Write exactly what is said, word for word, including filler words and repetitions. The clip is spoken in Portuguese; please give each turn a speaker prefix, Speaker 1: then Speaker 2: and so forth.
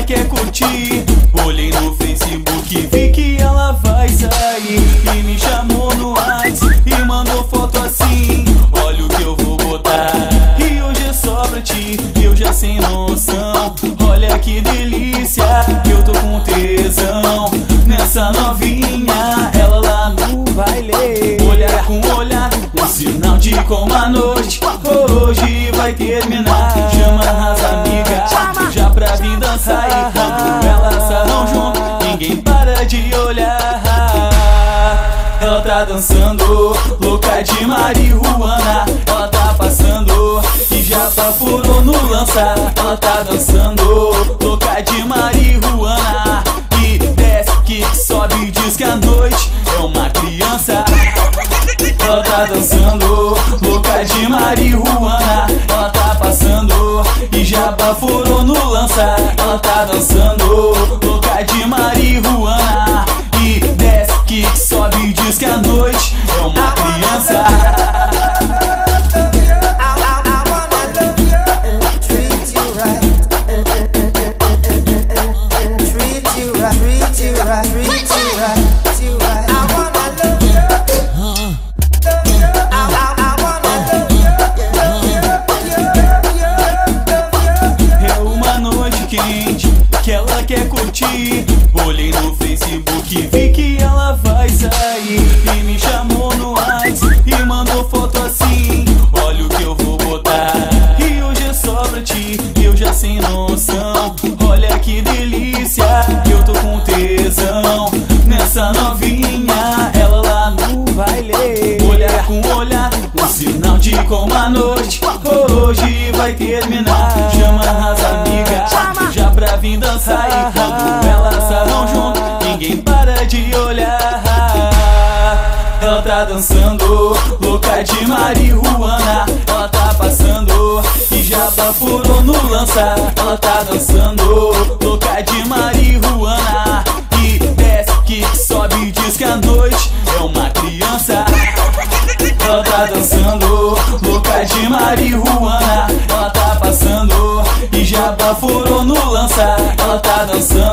Speaker 1: quer curtir. Olhei no Facebook, vi que ela vai sair e me chamou no WhatsApp e mandou foto assim. Olha o que eu vou botar, e hoje é só pra ti, eu já sem noção. Olha que delícia, eu tô com tesão nessa novinha, ela lá no baile. Olhar com olhar, um sinal de como a noite hoje vai terminar. Chama as amigas já pra vir dançar, e quando elas saem junto, ninguém para de olhar. Ela tá dançando, louca de marihuana. Ela tá passando e já baforou no lança. Ela tá dançando, louca de marihuana. E desce, que sobe, diz que a noite é uma criança. Ela tá dançando, louca de marihuana. Ela tá passando e já baforou no lança. Ela tá dançando, louca de marihuana. E desce, que sobe, diz que a noite é uma criança. Que ela quer curtir. Olhei no Facebook, vi que ela vai sair e me chamou no WhatsApp e mandou foto assim. Olha o que eu vou botar, e hoje é só pra ti, eu já sem noção. Olha que delícia, eu tô com tesão nessa novinha, ela lá no baile. Olhar com olhar, um sinal de como a noite hoje vai terminar. Chama as amigas já pra vir dançar, e quando elas saem junto, ninguém para de olhar. Ela tá dançando, louca de marihuana. Ela tá passando e já baforou no lança. Ela tá dançando, louca de marihuana. E desce, que sobe, diz que a noite é uma criança. Ela tá dançando, louca de marihuana. Ela tá passando e já baforou no lança. Ela tá dançando.